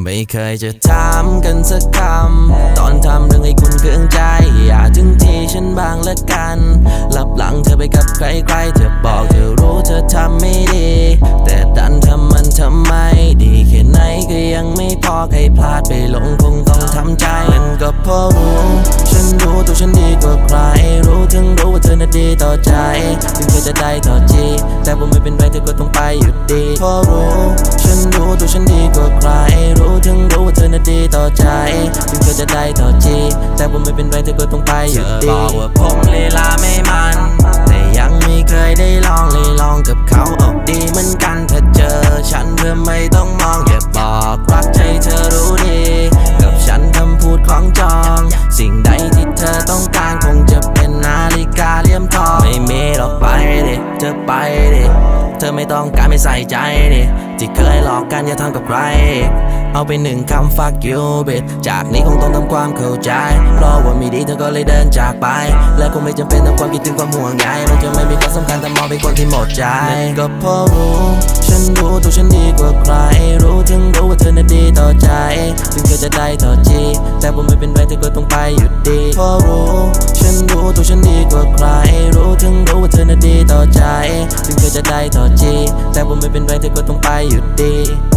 ไม่เคยจะถามกันสักคำตอนทำเรื่องให้คุณเคืองใจอย่าถึงที่ฉันบ้างละกันลับหลังเธอไปกับใครๆเธอบอกเธอรู้เธอทำไม่ดีแต่ดันทำมันทำไมดีแค่ไหนก็ยังไม่พอใครพลาดไปหลงคงต้องทำใจนั่นก็เพราะรู้ฉันรู้ตัวฉันดีกว่าใครรู้ถึงรู้ว่าเธอน่ะดีต่อใจถึงเธอจะได้ต่อจีแต่ว่าไม่เป็นไรเธอก็ต้องไปอยู่ดีเพราะรู้ฉันรู้ตัวฉันดีกว่าใครรู้ถึงรู้ว่าเธอน่ะดีต่อใจถึงเธอจะได้ต่อจีแต่ว่าไม่เป็นไรเธอก็ต้องไปอยู่ดีบอกว่าผมลีลาไม่มันแต่ยังไม่เคยได้ลองกับเขาออกดีเหมือนกันถ้าเจอฉันเธอไม่ต้องมองอย่าบอกรักใจเธอรู้ดีกับฉันคำพูดของจองสิ่งใดที่เธอต้องการคงจะเป็นนาฬิกาเลี่ยมทองไม่มีหรอกไปดิเธอไปดิเธอไม่ต้องการไม่ใส่ใจดิที่เคยหลอกกันอย่าทำกับใครเอาไปหนึ่งคำ fuck you bitch จากนี้คงต้องทำความเข้าใจเพราะว่ามีดีเธอก็เลยเดินจากไปและคงไม่จำเป็นต้องความคิดถึงความห่วงใยมันจะไม่มีความสำคัญแต่มองเป็นคนที่หมดใจก็เพราะรู้ฉันรู้ตัวฉันดีกว่าใครรู้ถึงรู้ว่าเธอน่ะดีต่อใจถึงเธอจะได้ต่อจีแต่ว่าไม่เป็นไรเธอก็ต้องไปอยู่ดีเพราะรู้ฉันรู้ตัวฉันดีกว่าใครรู้ถึงรู้ว่าเธอน่ะดีต่อใจถึงเธอจะได้ต่อจีแต่ว่าไม่เป็นไรเธอก็ต้องไปอยู่ดี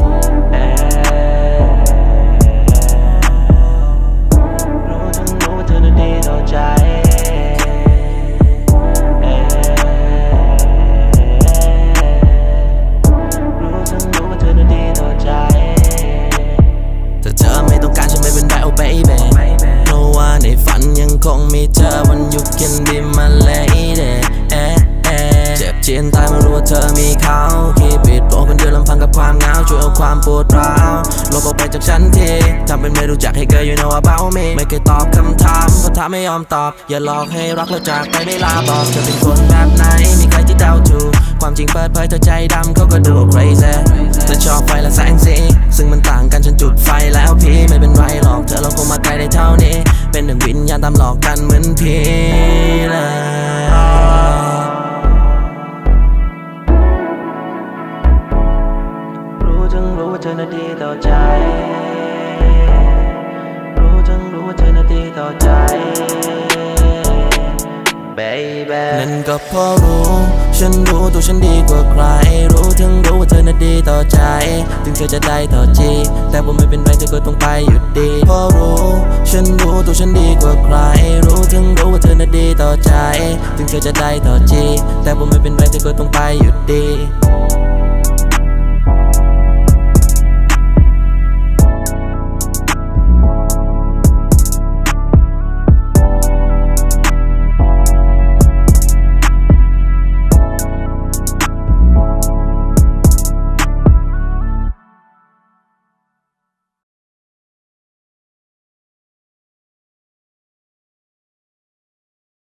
เพราะว่าในฝันยังคงมีเธอวันอยู่กินดีมาเลยเดเจ็บเจียนตายมารู้ว่าเธอมีเขาคีบปิดตัวคนเดียวลำพังกับความเหงาช่วยเอาความปวดร้าวลบออกไปจากฉันทีทำเป็นไม่รู้จักให้เกิดอยู่ know about me ไม่เคยตอบคำถามเพราะถามไม่ยอมตอบอย่าหลอกให้รักแล้วจากไปไม่ลาบอกเธอเป็นคนแบบไหนมีใครที่เดาถูกความจริงเปิดเผยเธอใจดำเขาก็ดู crazy เธอชอบไฟและแสงสีซึ่งมันต่างกันฉันจุดไฟแล้วพี่ไม่เป็นไรหรอกเธอเราคงมาไกลได้เท่านี้เป็นหนึ่งวิญญาณตามหลอกกันเหมือนพี่เลยรู้ถึงรู้ว่าเธอน่ะดีต่อใจรู้ถึงรู้ว่าเธอน่ะดีต่อใจbaby นั่นก็เพราะรู้ฉันรู้ตัวฉันดีกว่าใครรู้ถึงรู้ว่าเธอน่ะดีต่อใจถึงเธอจะได้ต่อจีแต่ว่าไม่เป็นไรเธอก็ต้องไปอยู่ดีเพราะรู้ฉันรู้ตัวฉันดีกว่าใครรู้ถึงรู้ว่าเธอน่ะดีต่อใจถึงเธอจะได้ต่อจีแต่ว่าไม่เป็นไรเธอก็ต้องไปอยู่ดี